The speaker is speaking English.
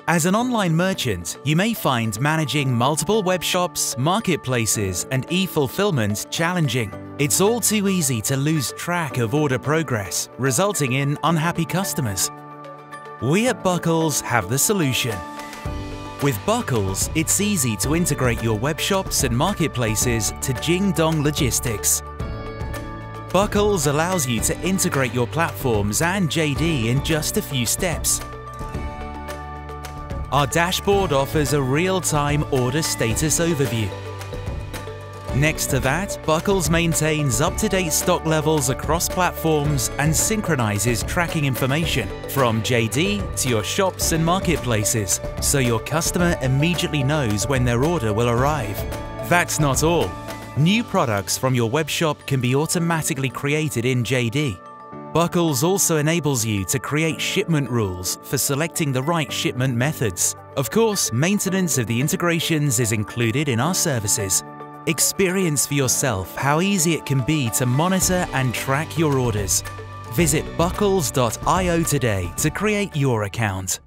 As an online merchant, you may find managing multiple web shops, marketplaces, and e-fulfillment challenging. It's all too easy to lose track of order progress, resulting in unhappy customers. We at Buckles have the solution. With Buckles, it's easy to integrate your web shops and marketplaces to Jingdong logistics. Buckles allows you to integrate your platforms and JD in just a few steps. Our dashboard offers a real-time order status overview. Next to that, Buckles maintains up-to-date stock levels across platforms and synchronizes tracking information from JD to your shops and marketplaces, so your customer immediately knows when their order will arrive. That's not all. New products from your webshop can be automatically created in JD. Buckles also enables you to create shipment rules for selecting the right shipment methods. Of course, maintenance of the integrations is included in our services. Experience for yourself how easy it can be to monitor and track your orders. Visit buckles.io today to create your account.